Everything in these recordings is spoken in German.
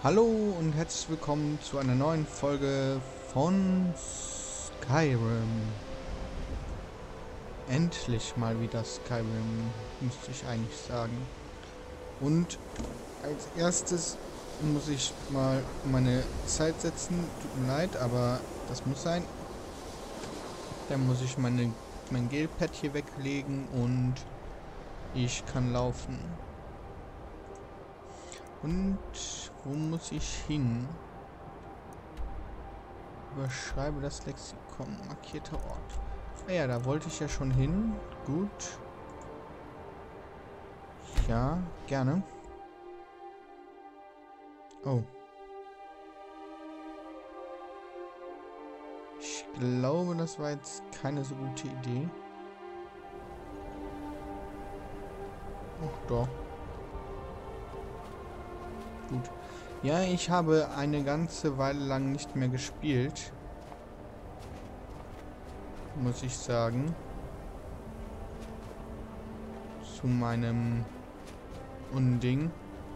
Hallo und herzlich willkommen zu einer neuen Folge von Skyrim. Endlich mal wieder Skyrim, müsste ich eigentlich sagen. Und als erstes muss ich mal meine Zeit setzen. Tut mir leid, aber das muss sein. Dann muss ich mein Gelpad hier weglegen und ich kann laufen. Und wo muss ich hin? Überschreibe das Lexikon. Markierter Ort. Ah ja, da wollte ich ja schon hin. Gut. Ja, gerne. Oh. Ich glaube, das war jetzt keine so gute Idee. Ach doch. Gut. Ja, ich habe eine ganze Weile lang nicht mehr gespielt. Muss ich sagen. Zu meinem Unding.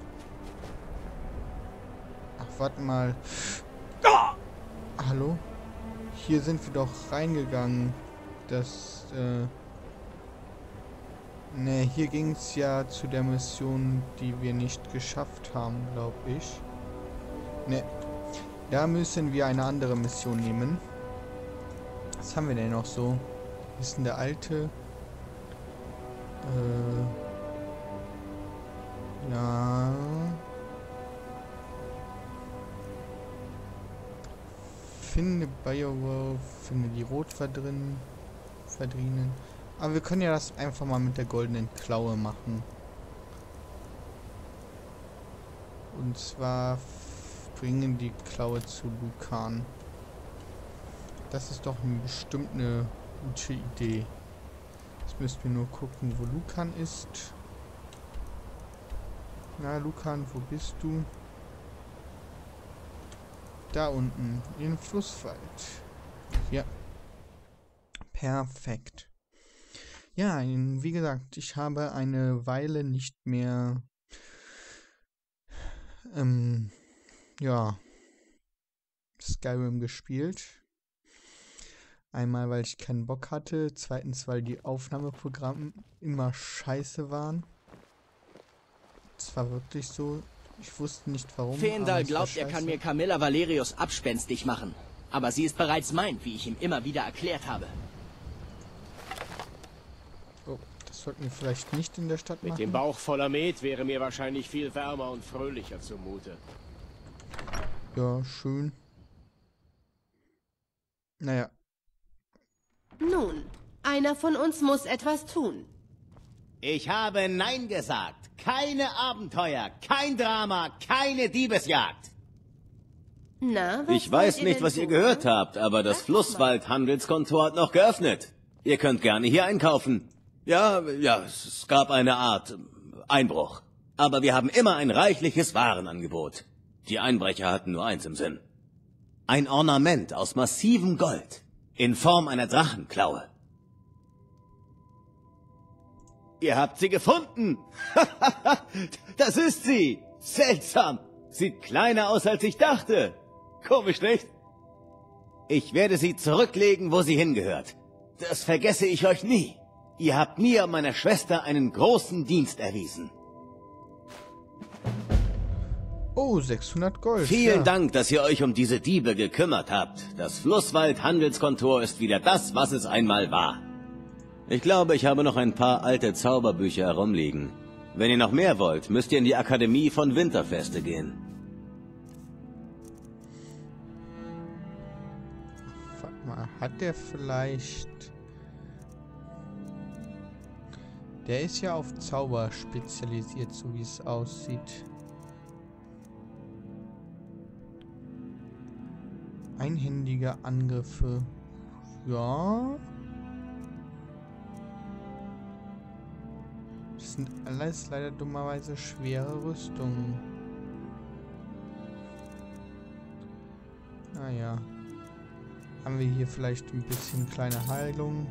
Ach, warte mal. Hallo? Hier sind wir doch reingegangen. Das, ne, hier ging es ja zu der Mission, die wir nicht geschafft haben, glaube ich. Ne, da müssen wir eine andere Mission nehmen. Was haben wir denn noch so? Ist denn der alte? Ja. Finde Biowolf, finde die Rotverdrinnen. Aber wir können ja das einfach mal mit der goldenen Klaue machen. Und zwar bringen die Klaue zu Lucan. Das ist doch bestimmt eine gute Idee. Jetzt müssen wir nur gucken, wo Lucan ist. Na, Lucan, wo bist du? Da unten, im Flusswald. Ja. Perfekt. Ja, wie gesagt, ich habe eine Weile nicht mehr ja, Skyrim gespielt. Einmal, weil ich keinen Bock hatte. Zweitens, weil die Aufnahmeprogramme immer scheiße waren. Das war wirklich so. Ich wusste nicht warum. Fendal glaubt, er kann mir Camilla Valerius abspenstig machen. Aber sie ist bereits mein, wie ich ihm immer wieder erklärt habe. Oh, das sollten wir vielleicht nicht in der Stadt machen. Mit dem Bauch voller Met wäre mir wahrscheinlich viel wärmer und fröhlicher zumute. Ja, schön. Naja. Nun, einer von uns muss etwas tun. Ich habe Nein gesagt. Keine Abenteuer, kein Drama, keine Diebesjagd. Na, was Ich weiß wollt ihr nicht, denn was ihr tun? gehört habt, aber das Flusswald-Handelskontor hat noch geöffnet. Ihr könnt gerne hier einkaufen. Ja, es gab eine Art Einbruch. Aber wir haben immer ein reichliches Warenangebot. Die Einbrecher hatten nur eins im Sinn. Ein Ornament aus massivem Gold. In Form einer Drachenklaue. Ihr habt sie gefunden. Das ist sie. Seltsam. Sieht kleiner aus, als ich dachte. Komisch, nicht? Ich werde sie zurücklegen, wo sie hingehört. Das vergesse ich euch nie. Ihr habt mir und meiner Schwester einen großen Dienst erwiesen. Oh, 600 Gold. Vielen Dank, dass ihr euch um diese Diebe gekümmert habt. Das Flusswald-Handelskontor ist wieder das, was es einmal war. Ich glaube, ich habe noch ein paar alte Zauberbücher herumliegen. Wenn ihr noch mehr wollt, müsst ihr in die Akademie von Winterfeste gehen. Warte mal, hat der vielleicht... Der ist ja auf Zauber spezialisiert, so wie es aussieht. Einhändige Angriffe. Ja. Das sind alles leider dummerweise schwere Rüstungen. Naja. Haben wir hier vielleicht ein bisschen kleine Heilung?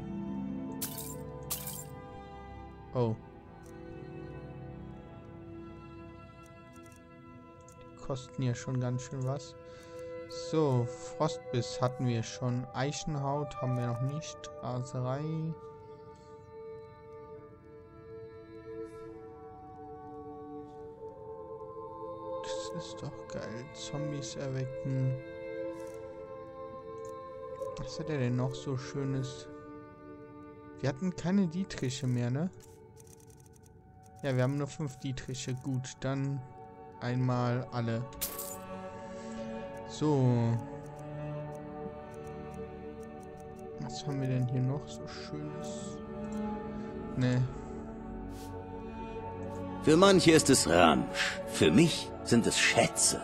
Oh. kosten ja schon ganz schön was. So, Frostbiss hatten wir schon. Eichenhaut haben wir noch nicht. Raserei. Das ist doch geil. Zombies erwecken. Was hat er denn noch so Schönes? Wir hatten keine Dietriche mehr, ne? Ja, wir haben nur 5 Dietriche. Gut, dann einmal alle. So. Was haben wir denn hier noch so Schönes? Ne. Für manche ist es Ramsch. Für mich sind es Schätze.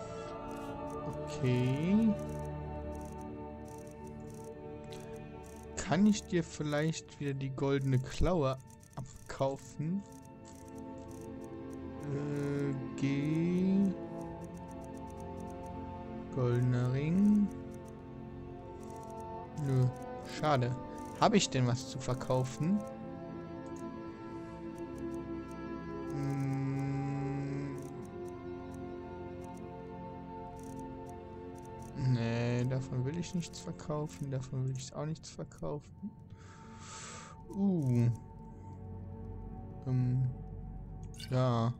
Okay. Kann ich dir vielleicht wieder die goldene Klaue abkaufen? G. Goldener Ring. Nö, schade. Habe ich denn was zu verkaufen? Nee, davon will ich nichts verkaufen. Davon will ich auch nichts verkaufen. Ja.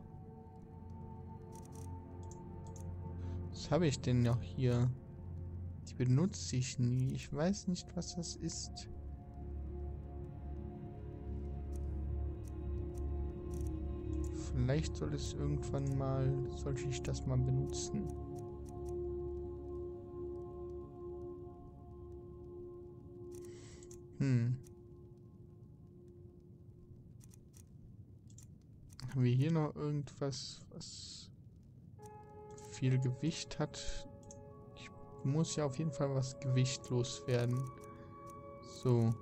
Was habe ich denn noch hier? Die benutze ich nie. Ich weiß nicht, was das ist. Vielleicht soll es irgendwann mal, sollte ich das mal benutzen. Haben wir hier noch irgendwas, was viel Gewicht hat? Ich muss ja auf jeden Fall was gewichtlos werden. So.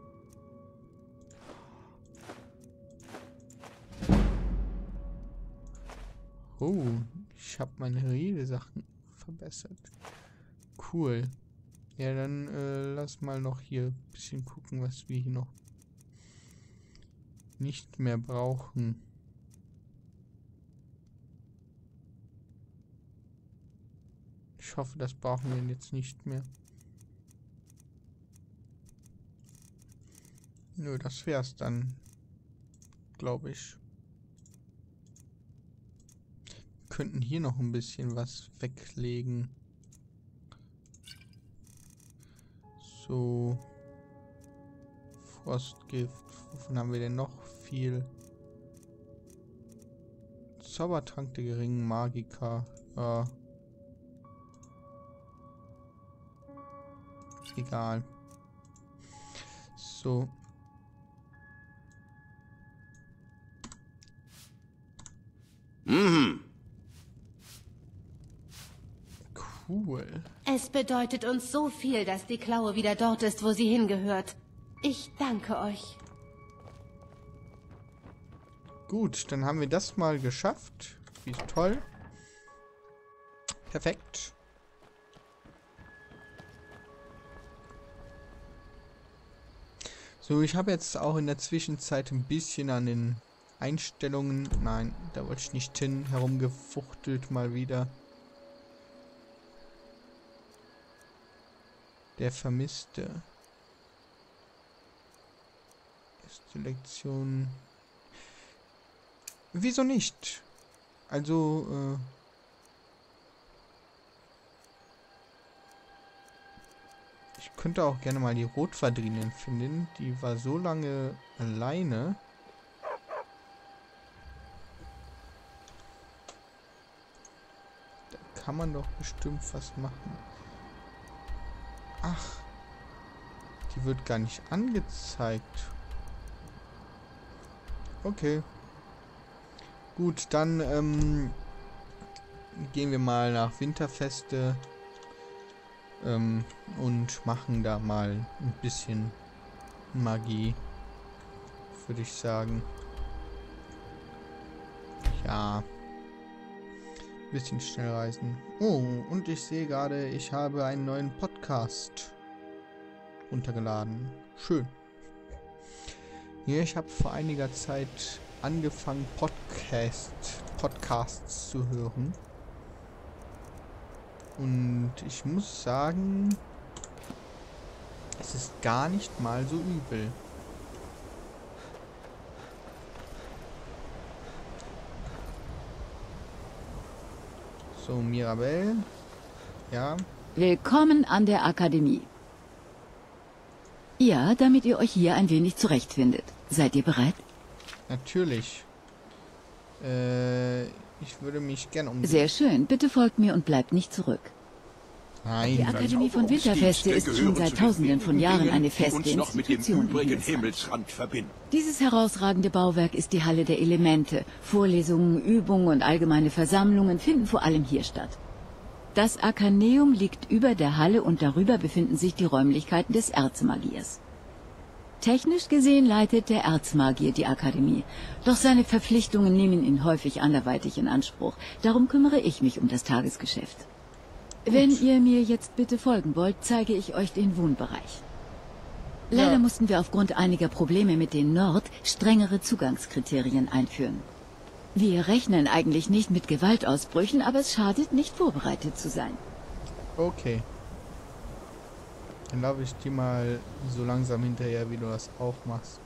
Oh, ich habe meine Redesachen verbessert. Cool. Ja, dann lass mal noch hier ein bisschen gucken, was wir hier noch nicht mehr brauchen. Ich hoffe, das brauchen wir jetzt nicht mehr. Nö, das wär's dann, glaube ich. Wir könnten hier noch ein bisschen was weglegen. So. Frostgift. Wovon haben wir denn noch viel? Zaubertrank der geringen Magiker. Egal. So. Cool. Es bedeutet uns so viel, dass die Klaue wieder dort ist, wo sie hingehört. Ich danke euch. Gut, dann haben wir das mal geschafft. Wie toll. Perfekt. So, ich habe jetzt auch in der Zwischenzeit ein bisschen an den Einstellungen, nein, da wollte ich nicht hin, herumgefuchtelt mal wieder. Der Vermisste. Erste Lektion. Wieso nicht? Also, ich könnte auch gerne mal die Rotverdrienin finden. Die war so lange alleine. Da kann man doch bestimmt was machen. Ach. Die wird gar nicht angezeigt. Okay. Gut, dann gehen wir mal nach Winterfeste. Und machen da mal ein bisschen Magie, würde ich sagen. Ja. Ein bisschen schnell reisen. Oh, und ich sehe gerade, ich habe einen neuen Podcast runtergeladen. Schön. Ja, ich habe vor einiger Zeit angefangen, Podcasts zu hören. Und ich muss sagen, es ist gar nicht mal so übel. So, Mirabelle. Ja. Willkommen an der Akademie. Ja, damit ihr euch hier ein wenig zurechtfindet. Seid ihr bereit? Natürlich. Ich würde mich gern um... Sehr schön. Bitte folgt mir und bleibt nicht zurück. Nein. Die Akademie von Winterfeste ist schon seit Tausenden von Jahren eine feste Institution in Himmelsrand. Dieses herausragende Bauwerk ist die Halle der Elemente. Vorlesungen, Übungen und allgemeine Versammlungen finden vor allem hier statt. Das Arkaneum liegt über der Halle und darüber befinden sich die Räumlichkeiten des Erzmagiers. Technisch gesehen leitet der Erzmagier die Akademie, doch seine Verpflichtungen nehmen ihn häufig anderweitig in Anspruch. Darum kümmere ich mich um das Tagesgeschäft. Wenn ihr mir jetzt bitte folgen wollt, zeige ich euch den Wohnbereich. Leider mussten wir aufgrund einiger Probleme mit den Nord strengere Zugangskriterien einführen. Wir rechnen eigentlich nicht mit Gewaltausbrüchen, aber es schadet nicht, vorbereitet zu sein. Okay. Dann laufe ich dir mal so langsam hinterher, wie du das auch machst.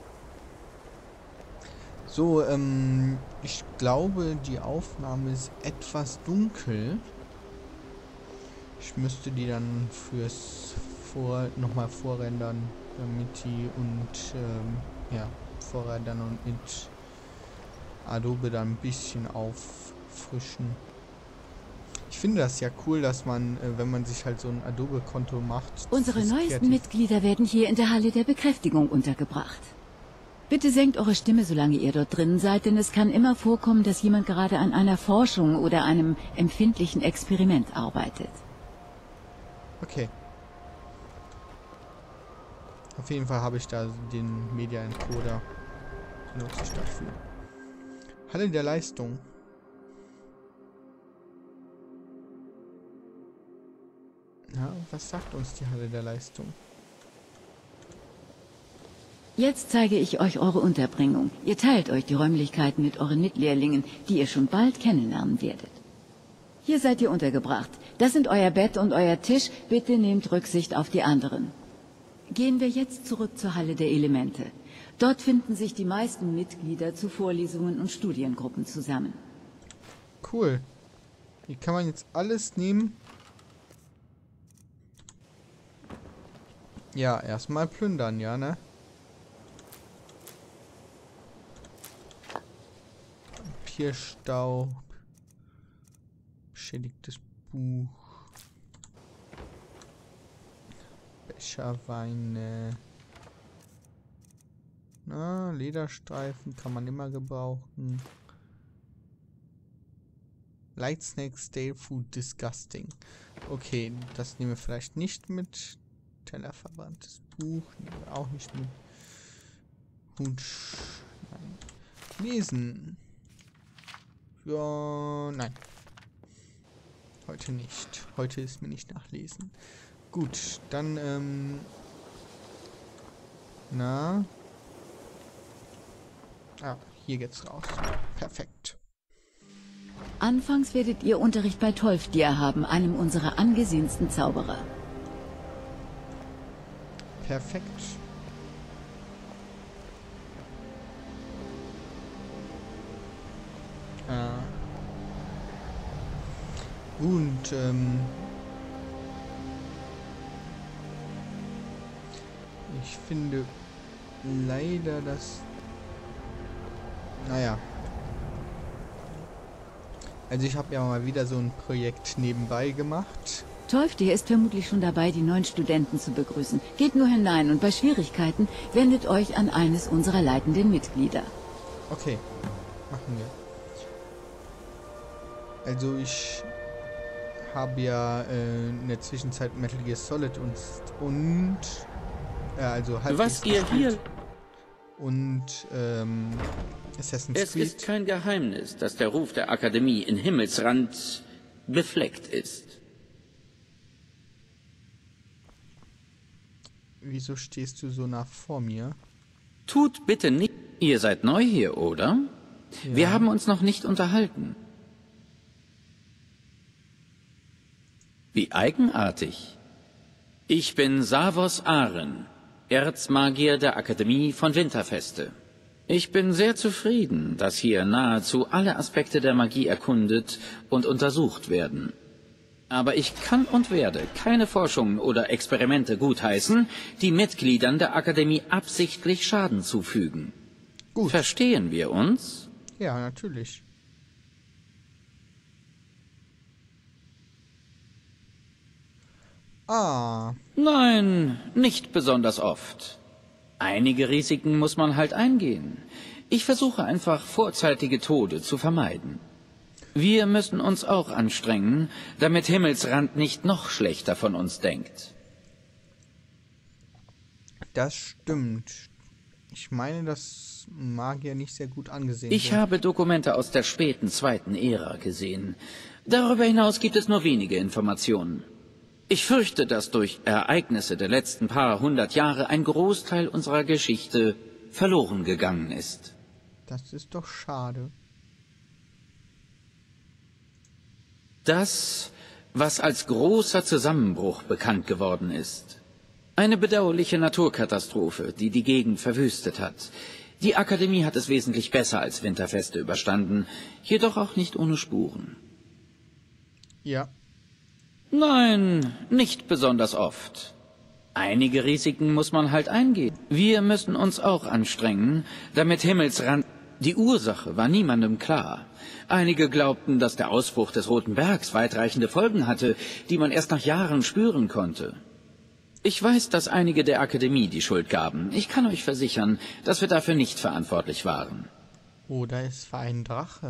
So, ich glaube, die Aufnahme ist etwas dunkel. Ich müsste die dann fürs nochmal vorrendern, damit die vorrendern und mit Adobe dann ein bisschen auffrischen. Ich finde das ja cool, dass man, wenn man sich halt so ein Adobe-Konto macht... Unsere neuesten Mitglieder werden hier in der Halle der Bekräftigung untergebracht. Bitte senkt eure Stimme, solange ihr dort drin seid, denn es kann immer vorkommen, dass jemand gerade an einer Forschung oder einem empfindlichen Experiment arbeitet. Okay. Auf jeden Fall habe ich da den Media Encoder. Den nutze ich dafür. Halle der Leistung. Ja, was sagt uns die Halle der Leistung? Jetzt zeige ich euch eure Unterbringung. Ihr teilt euch die Räumlichkeiten mit euren Mitlehrlingen, die ihr schon bald kennenlernen werdet. Hier seid ihr untergebracht. Das sind euer Bett und euer Tisch. Bitte nehmt Rücksicht auf die anderen. Gehen wir jetzt zurück zur Halle der Elemente. Dort finden sich die meisten Mitglieder zu Vorlesungen und Studiengruppen zusammen. Cool. Hier kann man jetzt alles nehmen. Ja, erstmal plündern, ja, ne? Papierstaub. Beschädigtes Buch. Becherweine. Na, Lederstreifen kann man immer gebrauchen. Light Snake Stale Food Disgusting. Okay, das nehmen wir vielleicht nicht mit. Tellerverbranntes Buch nehmen wir auch nicht mit. Hut. Nein. Lesen. Ja, nein. Heute nicht. Heute ist mir nicht nach Lesen. Gut, dann, na. Ah, hier geht's raus. Perfekt. Anfangs werdet ihr Unterricht bei Tolfdir haben, einem unserer angesehensten Zauberer. Perfekt. Und, ich finde leider, dass... Naja. Also ich habe ja mal wieder so ein Projekt nebenbei gemacht. Tolfdir ist vermutlich schon dabei, die neuen Studenten zu begrüßen. Geht nur hinein und bei Schwierigkeiten wendet euch an eines unserer leitenden Mitglieder. Okay, machen wir. Also ich habe ja in der Zwischenzeit Metal Gear Solid und also halt was ihr hier... Und Assassin's Creed. Es ist kein Geheimnis, dass der Ruf der Akademie in Himmelsrand befleckt ist. Wieso stehst du so nah vor mir? Tut bitte nicht... Ihr seid neu hier, oder? Ja. Wir haben uns noch nicht unterhalten. Wie eigenartig. Ich bin Savos Aren, Erzmagier der Akademie von Winterfeste. Ich bin sehr zufrieden, dass hier nahezu alle Aspekte der Magie erkundet und untersucht werden. Aber ich kann und werde keine Forschungen oder Experimente gutheißen, die Mitgliedern der Akademie absichtlich Schaden zufügen. Gut. Verstehen wir uns? Ja, natürlich. Ah, Nein, nicht besonders oft. Einige Risiken muss man halt eingehen. Ich versuche einfach, vorzeitige Tode zu vermeiden. Wir müssen uns auch anstrengen, damit Himmelsrand nicht noch schlechter von uns denkt. das stimmt. Ich meine, dass Magier nicht sehr gut angesehen Ich sind. habe Dokumente aus der späten zweiten Ära gesehen. Darüber hinaus gibt es nur wenige Informationen. Ich fürchte, dass durch Ereignisse der letzten paar hundert Jahre ein Großteil unserer Geschichte verloren gegangen ist. Das ist doch schade. Das, was als großer Zusammenbruch bekannt geworden ist. Eine bedauerliche Naturkatastrophe, die die Gegend verwüstet hat. Die Akademie hat es wesentlich besser als Winterfeste überstanden, jedoch auch nicht ohne Spuren. Ja. Nein, nicht besonders oft. Einige Risiken muss man halt eingehen. Wir müssen uns auch anstrengen, damit Himmelsrand... Die Ursache war niemandem klar. Einige glaubten, dass der Ausbruch des Roten Bergs weitreichende Folgen hatte, die man erst nach Jahren spüren konnte. Ich weiß, dass einige der Akademie die Schuld gaben. Ich kann euch versichern, dass wir dafür nicht verantwortlich waren. Oder es war ein Drache.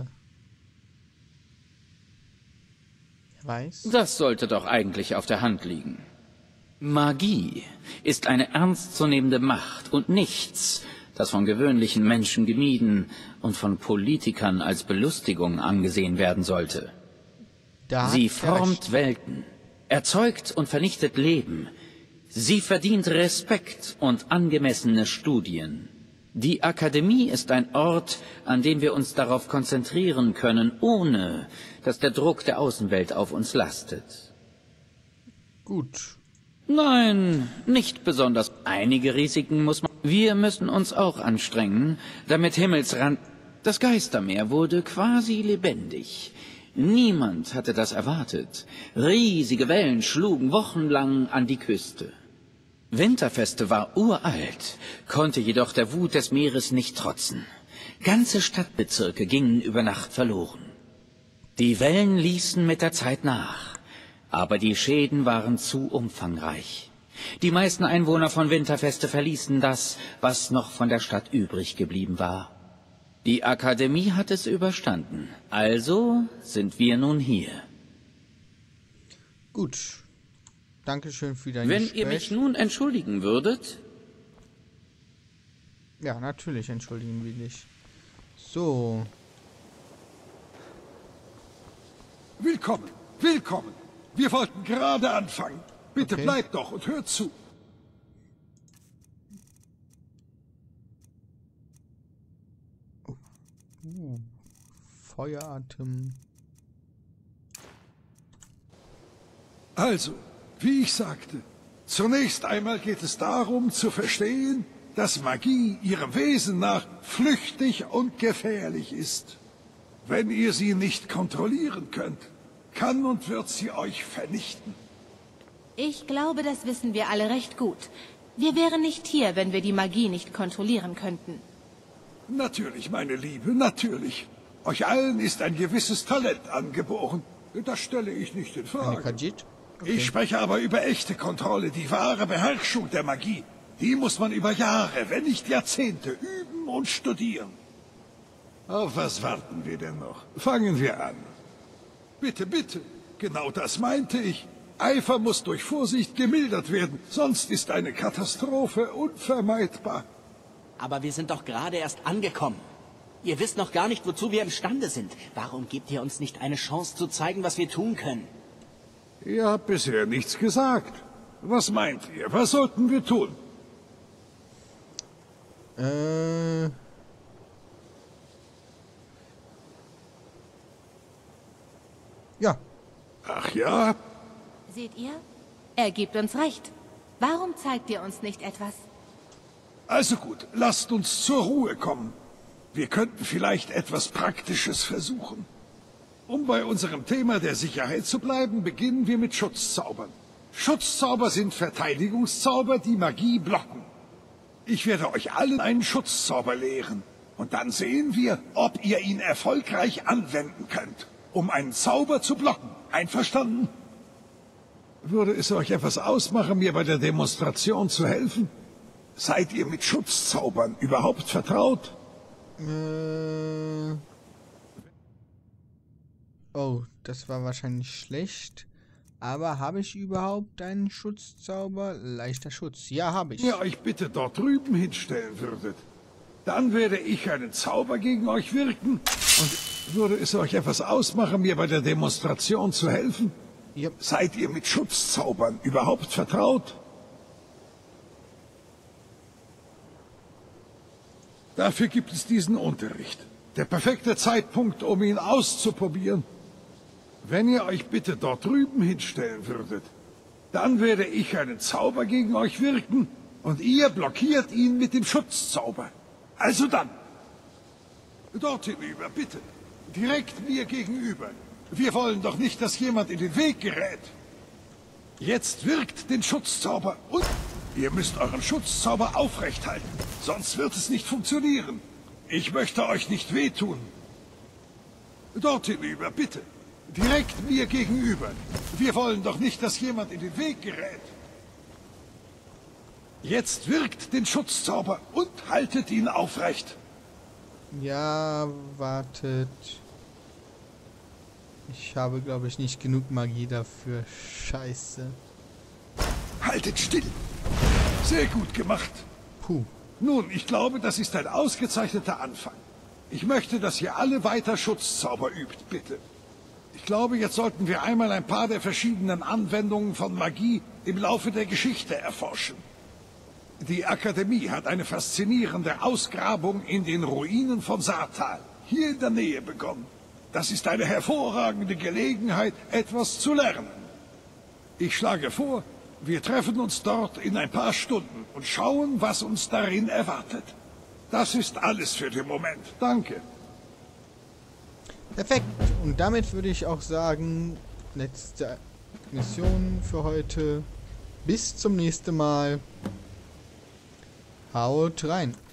Wer weiß? Das sollte doch eigentlich auf der Hand liegen. Magie ist eine ernstzunehmende Macht und nichts, das von gewöhnlichen Menschen gemieden und von Politikern als Belustigung angesehen werden sollte. Da Sie hat er formt recht. Welten, erzeugt und vernichtet Leben. Sie verdient Respekt und angemessene Studien. Die Akademie ist ein Ort, an dem wir uns darauf konzentrieren können, ohne dass der Druck der Außenwelt auf uns lastet. Gut. Nein, nicht besonders. Einige Risiken muss man... Wir müssen uns auch anstrengen, damit Himmelsrand... Das Geistermeer wurde quasi lebendig. Niemand hatte das erwartet. Riesige Wellen schlugen wochenlang an die Küste. Winterfeste war uralt, konnte jedoch der Wut des Meeres nicht trotzen. Ganze Stadtbezirke gingen über Nacht verloren. Die Wellen ließen mit der Zeit nach, aber die Schäden waren zu umfangreich. Die meisten Einwohner von Winterfeste verließen das, was noch von der Stadt übrig geblieben war. Die Akademie hat es überstanden, also sind wir nun hier. Gut. Dankeschön für dein Wenn Gespräch. ihr mich nun entschuldigen würdet... Ja, natürlich entschuldigen wir dich. So. Willkommen, willkommen. Wir wollten gerade anfangen. Bitte Okay. bleibt doch und hört zu. Feueratem. Also, wie ich sagte, zunächst einmal geht es darum zu verstehen, dass Magie ihrem Wesen nach flüchtig und gefährlich ist. Wenn ihr sie nicht kontrollieren könnt, kann und wird sie euch vernichten. Ich glaube, das wissen wir alle recht gut. Wir wären nicht hier, wenn wir die Magie nicht kontrollieren könnten. Natürlich, meine Liebe, natürlich. Euch allen ist ein gewisses Talent angeboren. Das stelle ich nicht in Eine Frage. Khajiit? Ich spreche aber über echte Kontrolle, die wahre Beherrschung der Magie. Die muss man über Jahre, wenn nicht Jahrzehnte üben und studieren. Auf was warten wir denn noch? Fangen wir an. Bitte, bitte. Genau das meinte ich. Eifer muss durch Vorsicht gemildert werden, sonst ist eine Katastrophe unvermeidbar. Aber wir sind doch gerade erst angekommen. Ihr wisst noch gar nicht, wozu wir imstande sind. Warum gebt ihr uns nicht eine Chance zu zeigen, was wir tun können? Ihr habt bisher nichts gesagt. Was meint ihr? Was sollten wir tun? Ja. Ach ja? Seht ihr? Er gibt uns recht. Warum zeigt ihr uns nicht etwas? Also gut, lasst uns zur Ruhe kommen. Wir könnten vielleicht etwas Praktisches versuchen. Um bei unserem Thema der Sicherheit zu bleiben, beginnen wir mit Schutzzaubern. Schutzzauber sind Verteidigungszauber, die Magie blocken. Ich werde euch allen einen Schutzzauber lehren. Und dann sehen wir, ob ihr ihn erfolgreich anwenden könnt, um einen Zauber zu blocken. Einverstanden? Würde es euch etwas ausmachen, mir bei der Demonstration zu helfen? Seid ihr mit Schutzzaubern überhaupt vertraut? Oh, das war wahrscheinlich schlecht. Aber habe ich überhaupt einen Schutzzauber? Leichter Schutz. Ja, habe ich. Wenn ihr euch bitte dort drüben hinstellen würdet, dann werde ich einen Zauber gegen euch wirken. Und würde es euch etwas ausmachen, mir bei der Demonstration zu helfen? Ja. Seid ihr mit Schutzzaubern überhaupt vertraut? Dafür gibt es diesen Unterricht. Der perfekte Zeitpunkt, um ihn auszuprobieren. Wenn ihr euch bitte dort drüben hinstellen würdet, dann werde ich einen Zauber gegen euch wirken und ihr blockiert ihn mit dem Schutzzauber. Also dann. Dort hinüber, bitte. Direkt mir gegenüber. Wir wollen doch nicht, dass jemand in den Weg gerät. Jetzt wirkt den Schutzzauber und ihr müsst euren Schutzzauber aufrechthalten, sonst wird es nicht funktionieren. Ich möchte euch nicht wehtun. Dort hinüber, bitte. Direkt mir gegenüber. Wir wollen doch nicht, dass jemand in den Weg gerät. Jetzt wirkt den Schutzzauber und haltet ihn aufrecht. Ja, wartet. Ich habe, glaube ich, nicht genug Magie dafür. Scheiße. Haltet still. Sehr gut gemacht. Puh. Nun, ich glaube, das ist ein ausgezeichneter Anfang. Ich möchte, dass ihr alle weiter Schutzzauber übt, bitte. Ich glaube, jetzt sollten wir einmal ein paar der verschiedenen Anwendungen von Magie im Laufe der Geschichte erforschen. Die Akademie hat eine faszinierende Ausgrabung in den Ruinen von Saartal, hier in der Nähe, begonnen. Das ist eine hervorragende Gelegenheit, etwas zu lernen. Ich schlage vor, wir treffen uns dort in ein paar Stunden und schauen, was uns darin erwartet. Das ist alles für den Moment. Danke. Perfekt. Und damit würde ich auch sagen, letzte Mission für heute. Bis zum nächsten Mal. Haut rein.